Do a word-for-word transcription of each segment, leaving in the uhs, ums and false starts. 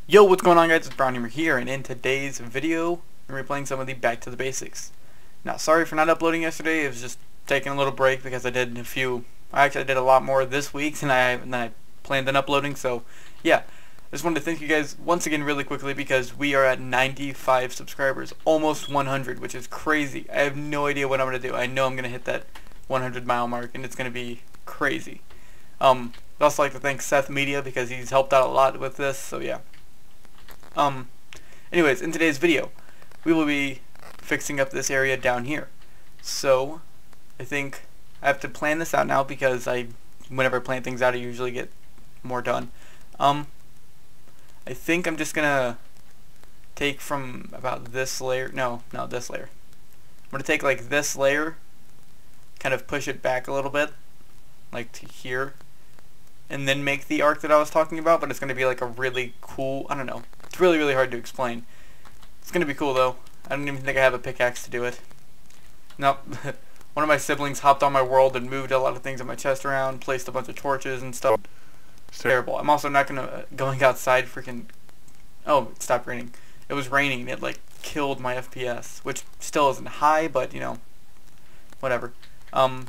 Yo, what's going on, guys? It's Brownhammer here, and in today's video, I'm replaying some of the Back to the Basics. Now, sorry for not uploading yesterday. It was just taking a little break because I did a few. I actually did a lot more this week than I than I planned on uploading. So, yeah, I just wanted to thank you guys once again really quickly because we are at ninety-five subscribers, almost one hundred, which is crazy. I have no idea what I'm gonna do. I know I'm gonna hit that one hundred mile mark, and it's gonna be crazy. Um, I'd also like to thank Seth Media because he's helped out a lot with this. So yeah. Um, anyways, in today's video, we will be fixing up this area down here. So, I think I have to plan this out now because I, whenever I plan things out, I usually get more done. Um, I think I'm just gonna take from about this layer, no, no, this layer. I'm gonna take like this layer, kind of push it back a little bit, like to here, and then make the arc that I was talking about, but it's gonna be like a really cool, I don't know. It's really, really hard to explain. It's going to be cool, though. I don't even think I have a pickaxe to do it. Nope. One of my siblings hopped on my world and moved a lot of things in my chest around, placed a bunch of torches and stuff. It's terrible. I'm also not going to... Uh, going outside freaking... Oh, it stopped raining. It was raining and it, like, killed my F P S, which still isn't high, but, you know, whatever. Um,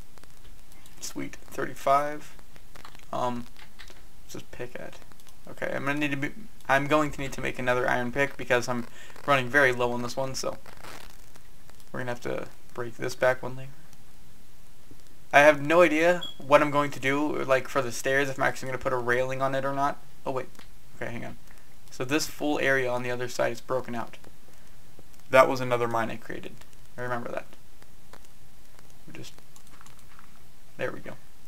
sweet. thirty-five. Um, let's just pick at... Okay, I'm gonna need to be, I'm going to need to make another iron pick because I'm running very low on this one, so we're gonna have to break this back one layer. I have no idea what I'm going to do, like for the stairs, if I'm actually gonna put a railing on it or not. Oh wait, okay, hang on. So this full area on the other side is broken out. That was another mine I created. I remember that. We just there we go.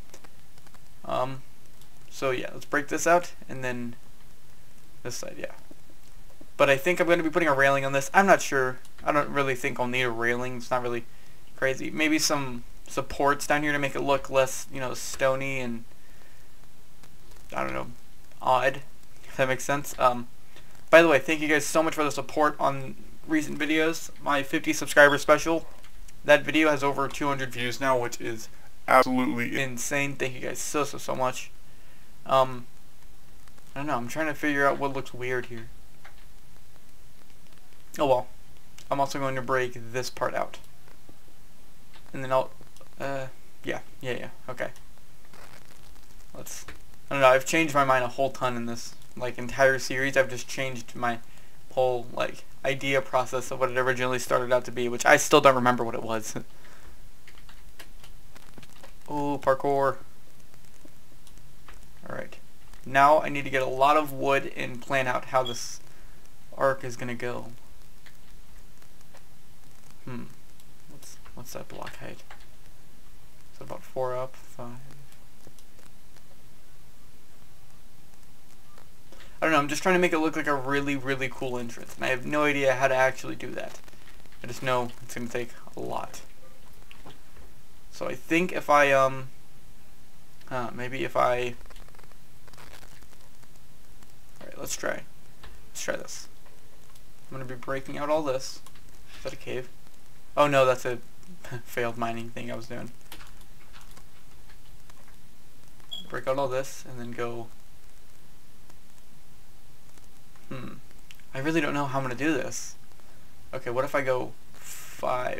Um. So yeah, let's break this out, and then this side, yeah. But I think I'm going to be putting a railing on this. I'm not sure. I don't really think I'll need a railing. It's not really crazy. Maybe some supports down here to make it look less, you know, stony and, I don't know, odd, if that makes sense. Um, by the way, thank you guys so much for the support on recent videos. My fifty subscriber special, that video has over two hundred views now, which is absolutely insane. Thank you guys so, so, so much. Um, I don't know, I'm trying to figure out what looks weird here. Oh well. I'm also going to break this part out. And then I'll, uh, yeah, yeah, yeah, okay. Let's, I don't know, I've changed my mind a whole ton in this, like, entire series. I've just changed my whole, like, idea process of what it originally started out to be, which I still don't remember what it was. Oh, parkour. Alright, now I need to get a lot of wood and plan out how this arc is gonna go. Hmm, what's what's that block height? Is it about four up? Five? I don't know, I'm just trying to make it look like a really, really cool entrance, and I have no idea how to actually do that. I just know it's gonna take a lot. So I think if I, um, uh, maybe if I... Let's try. Let's try this. I'm going to be breaking out all this. Is that a cave? Oh no, that's a failed mining thing I was doing. Break out all this and then go... Hmm. I really don't know how I'm going to do this. Okay, what if I go five?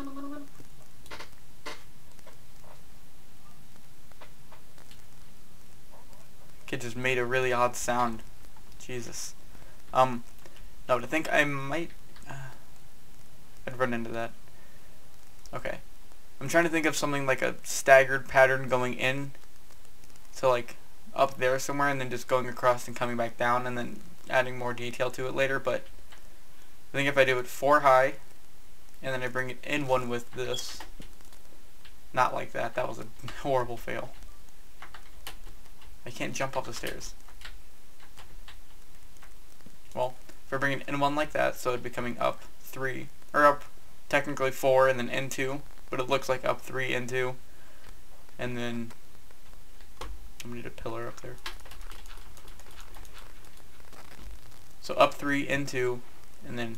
Kid just made a really odd sound. Jesus. Um, no, but I think I might, uh, I'd run into that. Okay. I'm trying to think of something like a staggered pattern going in to like up there somewhere and then just going across and coming back down and then adding more detail to it later, but I think if I do it four high and then I bring it in one with this, not like that, that was a horrible fail. I can't jump off the stairs. Well, if I bring it in one like that, so it'd be coming up three, or up technically four and then in two, but it looks like up three and two, and then I'm gonna need a pillar up there. So up three, in two, and then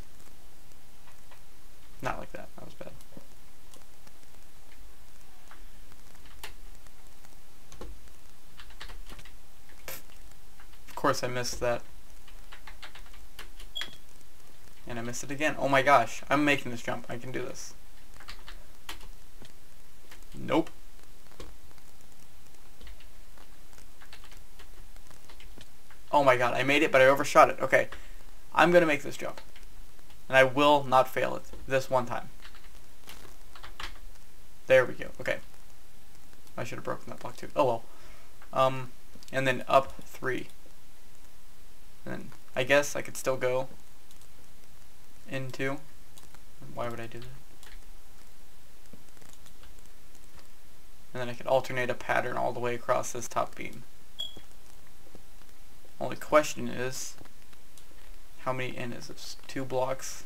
not like that. That was bad. Of course I missed that. And I missed it again. Oh my gosh. I'm making this jump. I can do this. Nope. Oh my god. I made it, but I overshot it. Okay. I'm going to make this jump. And I will not fail it this one time. There we go. Okay. I should have broken that block too. Oh well. Um, and then up three. And then I guess I could still go into. Why would I do that? And then I could alternate a pattern all the way across this top beam. Only question is, how many in is this? Two blocks?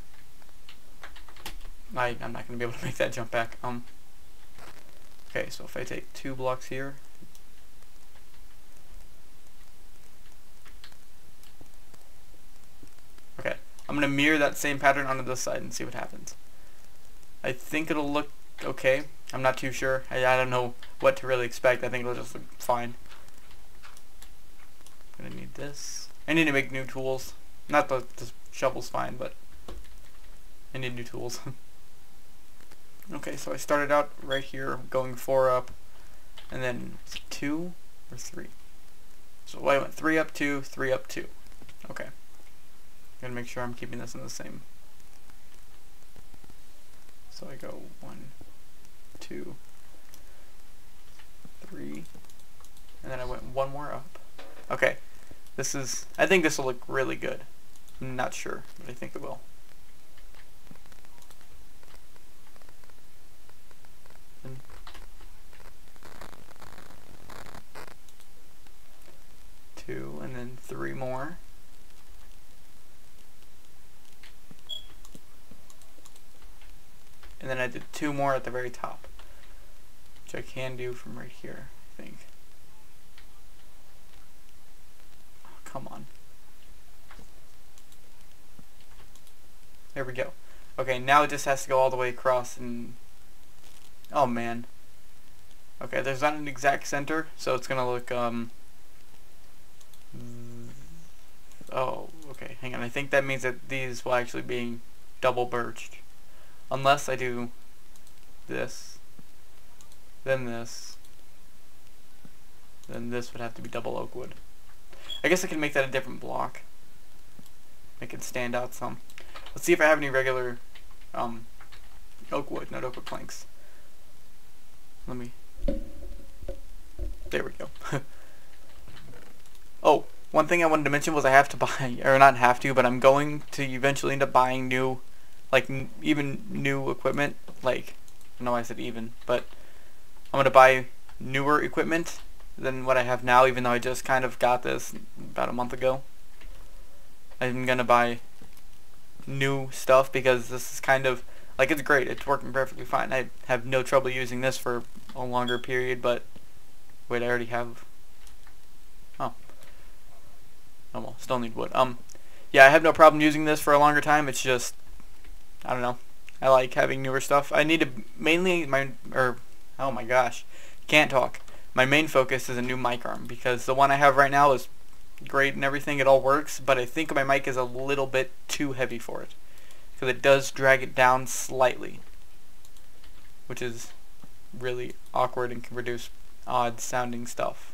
I, I'm not going to be able to make that jump back. Um. Okay, so if I take two blocks here, okay, I'm going to mirror that same pattern onto this side and see what happens. I think it'll look okay. I'm not too sure. I, I don't know what to really expect. I think it'll just look fine. I'm going to need this. I need to make new tools. Not that the shovel's fine, but I need new tools. Okay, so I started out right here, going four up, and then two or three. So I went three up, two, three up, two. Okay. Gotta make sure I'm keeping this in the same. So I go one, two, three, and then I went one more up. Okay. This is, I think this will look really good. I'm not sure, but I think it will. Two, and then three more. And then I did two more at the very top, which I can do from right here, I think. Oh, come on. There we go. Okay, now it just has to go all the way across and... Oh man. Okay, there's not an exact center, so it's gonna look, um... Oh, okay, hang on. I think that means that these will actually be double birched. Unless I do this, then this, then this would have to be double oak wood. I guess I can make that a different block. Make it stand out some. Let's see if I have any regular um, oak wood, not oak wood planks. Let me... There we go. Oh, one thing I wanted to mention was I have to buy, or not have to, but I'm going to eventually end up buying new, like n even new equipment. Like, I know I said even, but I'm going to buy newer equipment than what I have now, even though I just kind of got this about a month ago. I'm going to buy new stuff because this is kind of, like, it's great. It's working perfectly fine. I have no trouble using this for a longer period, but wait, I already have... Oh. Oh well, still need wood. Um, yeah, I have no problem using this for a longer time. It's just, I don't know. I like having newer stuff. I need to mainly my or oh my gosh, can't talk. My main focus is a new mic arm because the one I have right now is great and everything. It all works, but I think my mic is a little bit too heavy for it because it does drag it down slightly, which is really awkward and can produce odd sounding stuff.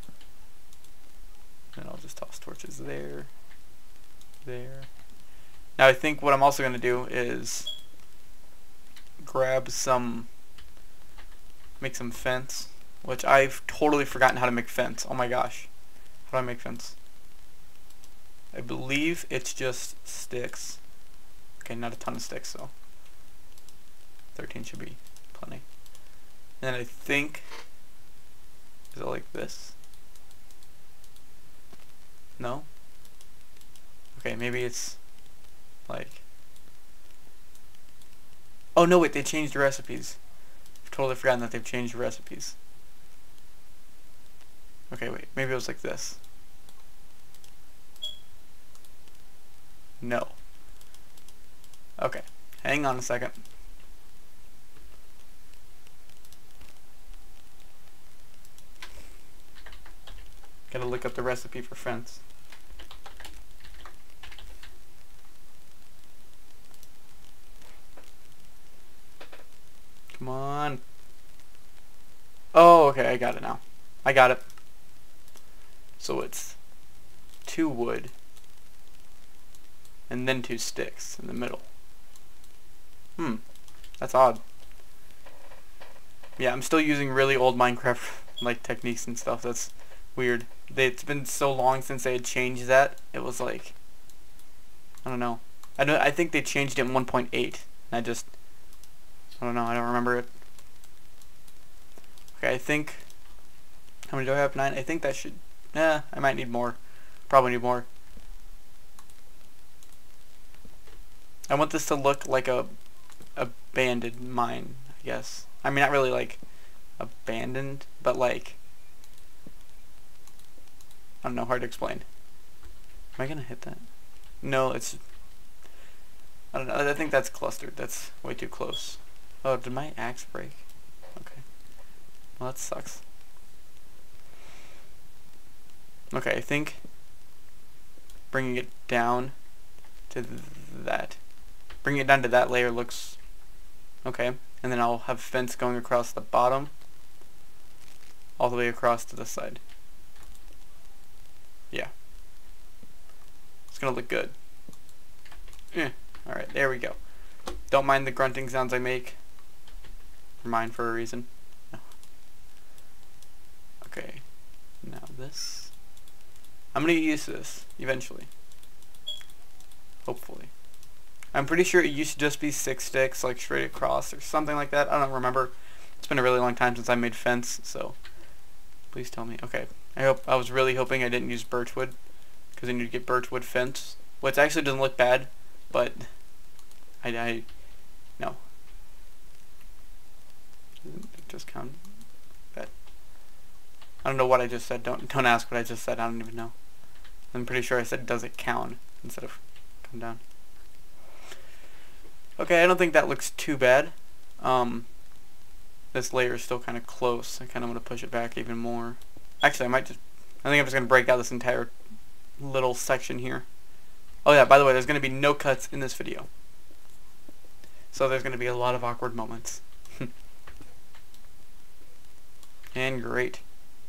And I'll just toss torches there, there. Now I think what I'm also going to do is grab some, make some fence, which I've totally forgotten how to make fence. Oh my gosh. How do I make fence? I believe it's just sticks. Okay, not a ton of sticks, so thirteen should be plenty. And then I think, is it like this? No? Okay, maybe it's like... Oh no, wait, they changed the recipes. I've totally forgotten that they've changed the recipes. Okay, wait, maybe it was like this. No. Okay, hang on a second. Gotta look up the recipe for fence. Come on. Oh, okay, I got it now. I got it. So it's two wood and then two sticks in the middle. Hmm, that's odd. Yeah, I'm still using really old Minecraft like techniques and stuff. That's weird. They, it's been so long since they had changed that. It was like, I don't know. I don't. I think they changed it in one point eight. I just, I don't know. I don't remember it. Okay, I think. How many do I have? Nine. I think that should. Nah, I might need more. Probably need more. I want this to look like a abandoned mine, I guess. I mean, not really like abandoned, but like, I don't know, hard to explain. Am I gonna hit that? No, it's, I don't know, I think that's clustered. That's way too close. Oh, did my axe break? Okay. Well, that sucks. Okay, I think bringing it down to th that. Bringing it down to that layer looks okay. And then I'll have fence going across the bottom all the way across to this side. Yeah. It's gonna look good. Eh. Alright, there we go. Don't mind the grunting sounds I make. They're mine for a reason. No. Okay. Now this. I'm gonna get used to this eventually. Hopefully. I'm pretty sure it used to just be six sticks, like straight across or something like that. I don't remember. It's been a really long time since I made fence, so please tell me. Okay. I hope I was really hoping I didn't use birchwood, because I need to get birchwood fence, which actually doesn't look bad, but I, I no. It just count that. I don't know what I just said. Don't don't ask what I just said. I don't even know. I'm pretty sure I said does it count instead of come down. Okay, I don't think that looks too bad. Um, this layer is still kind of close. I kind of want to push it back even more. Actually, I might just, I think I'm just going to break out this entire little section here. Oh yeah, by the way, there's going to be no cuts in this video. So there's going to be a lot of awkward moments. And great.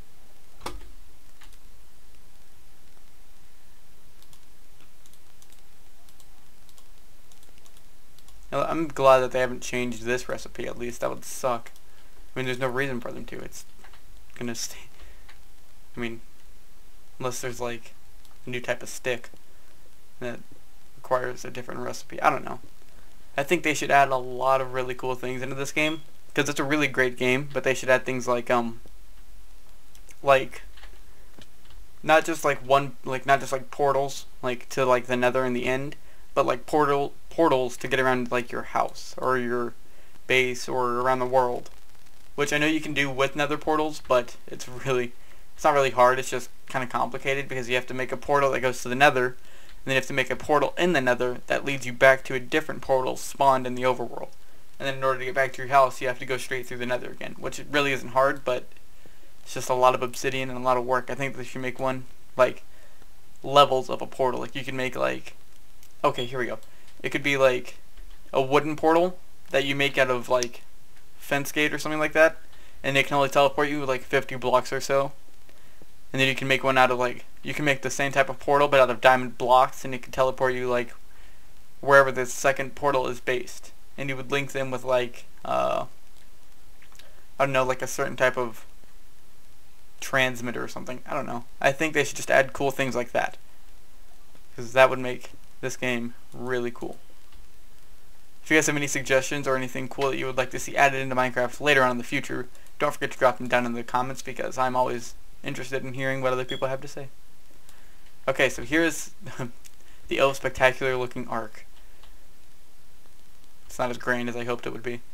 I'm glad that they haven't changed this recipe, at least. That would suck. I mean, there's no reason for them to. It's gonna stay. I mean, unless there's like a new type of stick that requires a different recipe. I don't know. I think they should add a lot of really cool things into this game, because it's a really great game, but they should add things like, um, like, not just like one, like, not just like portals, like, to like the nether and the end, but like portal portals to get around like your house or your base or around the world, which I know you can do with nether portals, but it's really it's not really hard. It's just kind of complicated because you have to make a portal that goes to the nether, and then you have to make a portal in the nether that leads you back to a different portal spawned in the overworld, and then in order to get back to your house you have to go straight through the nether again, which it really isn't hard, but it's just a lot of obsidian and a lot of work. I think they should make one like levels of a portal. Like you can make like, okay, here we go. It could be like a wooden portal that you make out of like fence gate or something like that, and it can only teleport you like fifty blocks or so. And then you can make one out of like, you can make the same type of portal but out of diamond blocks, and it can teleport you like wherever the second portal is based. And you would link them with like, uh, I don't know, like a certain type of transmitter or something. I don't know. I think they should just add cool things like that, because that would make this game really cool. If you guys have any suggestions or anything cool that you would like to see added into Minecraft later on in the future, don't forget to drop them down in the comments, because I'm always interested in hearing what other people have to say. Okay, so here's the oh spectacular looking arc. It's not as grand as I hoped it would be.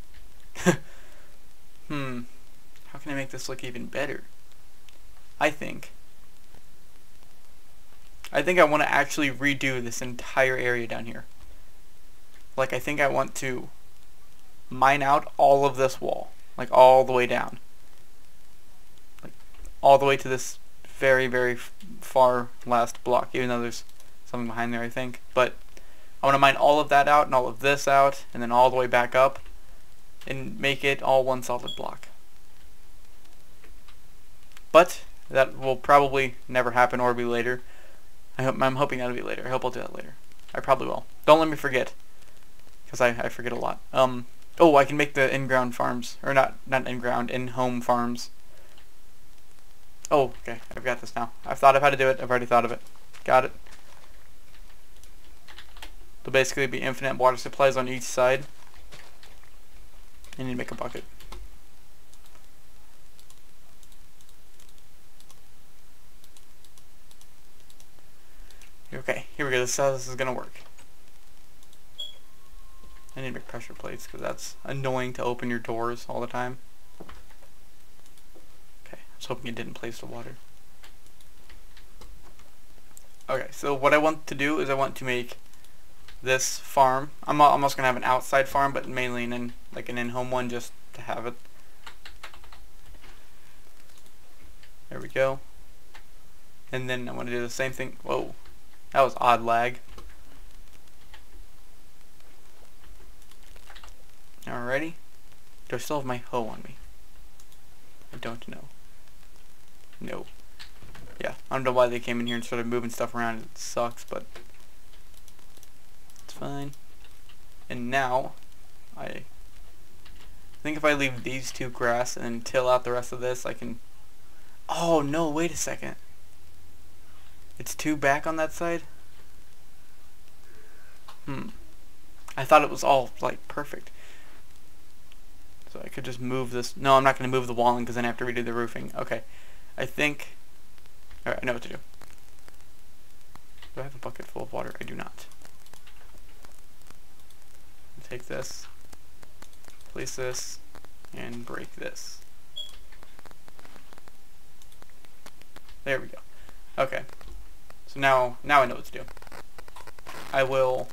Hmm, how can I make this look even better? I think I think I want to actually redo this entire area down here. Like, I think I want to mine out all of this wall, like all the way down, like all the way to this very very f far last block, even though there's something behind there I think. But I want to mine all of that out and all of this out, and then all the way back up, and make it all one solid block. But that will probably never happen or be later. I hope, I'm hoping that'll be later. I hope I'll do that later. I probably will. Don't let me forget, because I, I forget a lot. Um, oh, I can make the in-ground farms, or not not in-ground, in-home farms. Oh, okay, I've got this now. I've thought of how to do it. I've already thought of it. Got it. There'll basically be infinite water supplies on each side. I need to make a bucket. Okay, here we go. This is how this is gonna work. I need to make pressure plates because that's annoying to open your doors all the time. Okay, I was hoping it didn't place the water. Okay, so what I want to do is I want to make this farm. I'm almost gonna have an outside farm, but mainly an in, like an in-home one, just to have it. There we go. And then I want to do the same thing. Whoa, that was odd lag. Alrighty. Do I still have my hoe on me? I don't know. No. Yeah, I don't know why they came in here and started moving stuff around. It sucks, but it's fine. And now, I think if I leave these two grass and then till out the rest of this, I can... Oh, no, wait a second. It's two back on that side? Hmm. I thought it was all, like, perfect. So I could just move this. No, I'm not going to move the walling because then I have to redo the roofing. Okay. I think... Alright, I know what to do. Do I have a bucket full of water? I do not. Take this, place this, and break this. There we go. Okay. So now, now I know what to do. I will...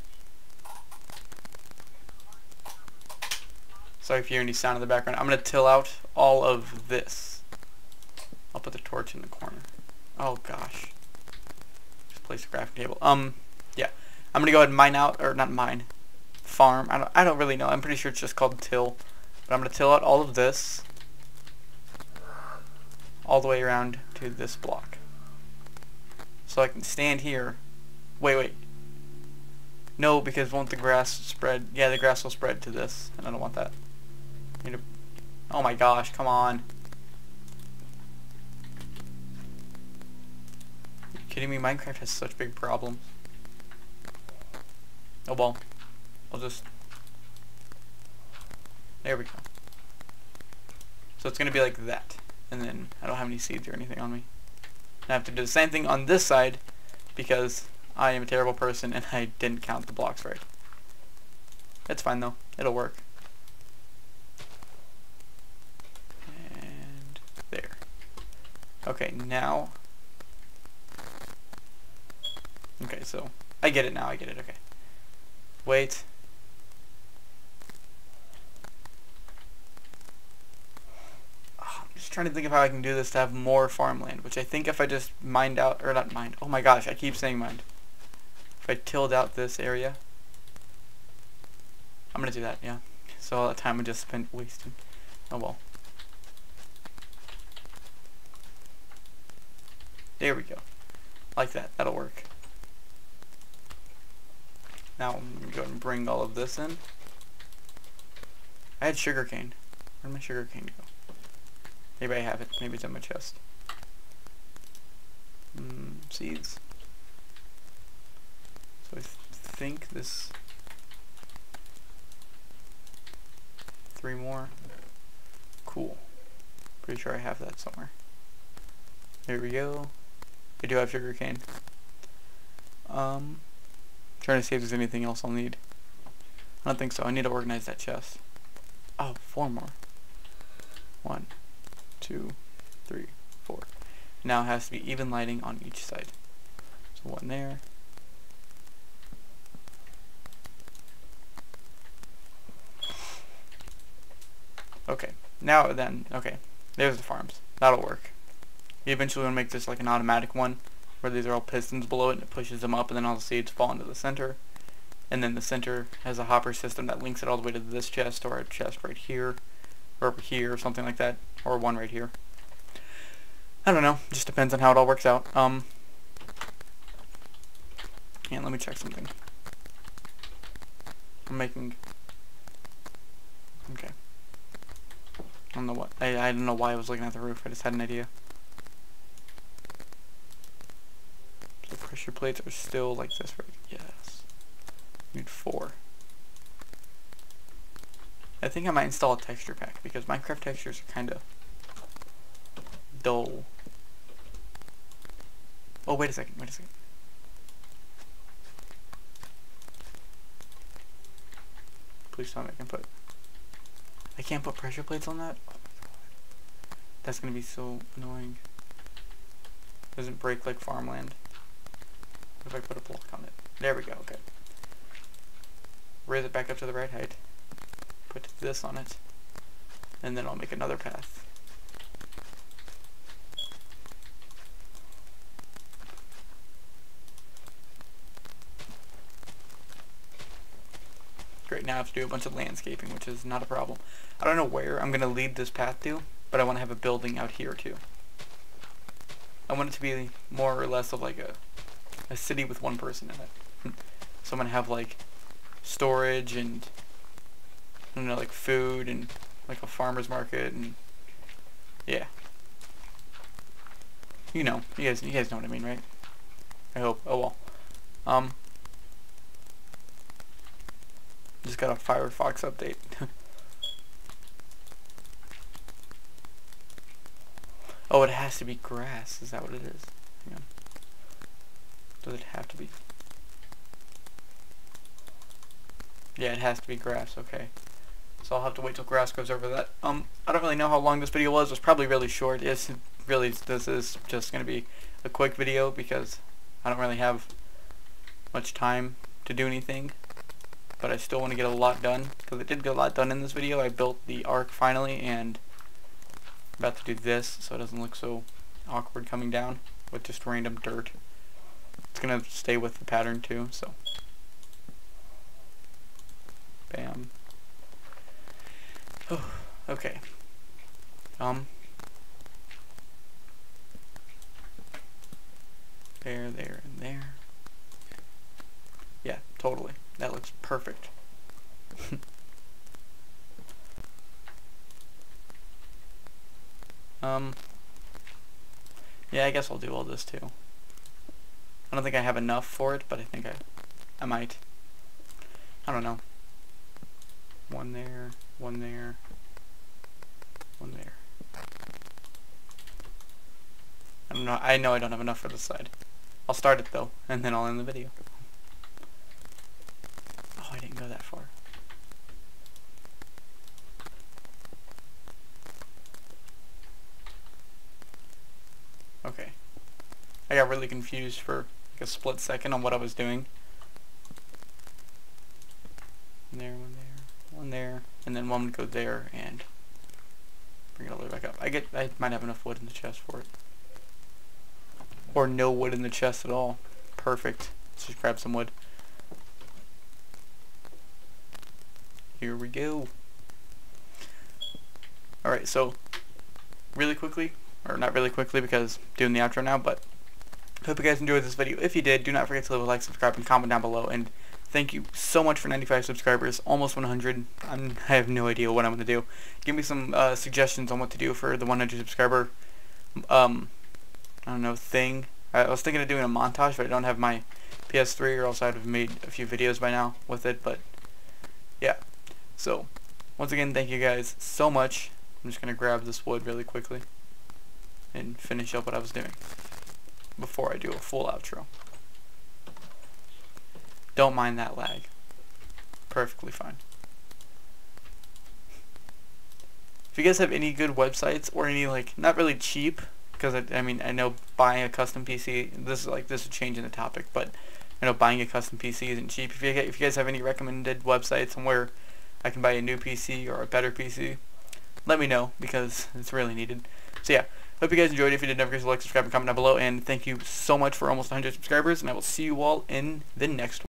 Sorry if you hear any sound in the background. I'm going to till out all of this. I'll put the torch in the corner. Oh gosh. Just place a crafting table. Um, yeah. I'm going to go ahead and mine out, or not mine, farm. I don't, I don't really know. I'm pretty sure it's just called till. But I'm going to till out all of this all the way around to this block. So I can stand here. Wait, wait. No, because won't the grass spread? Yeah, the grass will spread to this, and I don't want that. I need to, oh my gosh, come on. Are you kidding me? Minecraft has such big problems. Oh well. I'll just... There we go. So it's going to be like that. And then I don't have any seeds or anything on me. And I have to do the same thing on this side because I am a terrible person and I didn't count the blocks right. It's fine though. It'll work. And there. Okay, now... Okay, so I get it now. I get it. Okay. Wait. Trying to think of how I can do this to have more farmland, which I think if I just mined out, or not mined, oh my gosh, I keep saying mined. If I tilled out this area, I'm gonna do that, yeah. So all that time I just spent wasting. Oh well. There we go. Like that, that'll work. Now I'm gonna go ahead and bring all of this in. I had sugarcane. Where'd my sugarcane go? Maybe I have it. Maybe it's in my chest. Mm, seeds. So I th think this... Three more. Cool. Pretty sure I have that somewhere. There we go. I do have sugarcane. Um, trying to see if there's anything else I'll need. I don't think so. I need to organize that chest. Oh, four more. One. Two, three, four. Now it has to be even lighting on each side. So one there. Okay. Now then, okay. There's the farms. That'll work. You eventually want to make this like an automatic one, where these are all pistons below it and it pushes them up and then all the seeds fall into the center. and then the center has a hopper system that links it all the way to this chest, or a chest right here, or over here, or something like that, or one right here. I don't know, just depends on how it all works out. Um, and let me check something. I'm making, okay. I don't know what, I, I don't know why I was looking at the roof, I just had an idea. So pressure plates are still like this, right? Yes. Need four. I think I might install a texture pack because Minecraft textures are kind of dull. Oh, wait a second, wait a second. Please tell me I can put... I can't put pressure plates on that? Oh my god. That's gonna be so annoying. Doesn't break like farmland. What if I put a block on it? There we go, okay. Raise it back up to the right height. Put this on it. And then I'll make another path. Great, now I have to do a bunch of landscaping, which is not a problem. I don't know where I'm going to lead this path to, but I want to have a building out here too. I want it to be more or less of like a, a city with one person in it. So I'm going to have like storage and, I don't know, like food and like a farmer's market and, yeah. You know, you guys, you guys know what I mean, right? I hope. Oh well. Um... Just got a Firefox update. Oh, it has to be grass. Is that what it is? Hang on. Does it have to be? Yeah, it has to be grass. Okay. So I'll have to wait till grass goes over that. Um, I don't really know how long this video was. It was probably really short. It's really, this is just going to be a quick video because I don't really have much time to do anything. But I still want to get a lot done, because I did get a lot done in this video. I built the ark finally, and I'm about to do this so it doesn't look so awkward coming down with just random dirt. It's going to stay with the pattern too, so. Bam. Oh, okay. Um. There, there, and there. Yeah, totally. That looks perfect. um, yeah, I guess I'll do all this too. I don't think I have enough for it, but I think I, I might. I don't know. One there, one there, one there. I don't know. I know I don't have enough for this side. I'll start it though, and then I'll end the video. I didn't go that far. Okay. I got really confused for like a split second on what I was doing. One there, one there, one there, and then one would go there and bring it all the way back up. I get I might have enough wood in the chest for it. Or no wood in the chest at all. Perfect. Let's just grab some wood. Here we go. Alright, so really quickly, or not really quickly because I'm doing the outro now, but I hope you guys enjoyed this video. If you did, do not forget to leave a like, subscribe, and comment down below. And thank you so much for ninety-five subscribers, almost one hundred. I'm, I have no idea what I'm going to do. Give me some uh, suggestions on what to do for the one hundred subscriber, um, I don't know, thing. I, I was thinking of doing a montage, but I don't have my P S three, or else I'd have made a few videos by now with it, but yeah. So, once again, thank you guys so much. I'm just going to grab this wood really quickly and finish up what I was doing before I do a full outro. Don't mind that lag. Perfectly fine. If you guys have any good websites or any, like, not really cheap, because I, I mean, I know buying a custom P C, this is like, this is changing the topic, but I know buying a custom P C isn't cheap. If you, if you guys have any recommended websites on where I can buy a new P C or a better P C, let me know, because it's really needed. So yeah, hope you guys enjoyed. If you did, don't forget to like, subscribe, and comment down below, and thank you so much for almost one hundred subscribers, and I will see you all in the next one.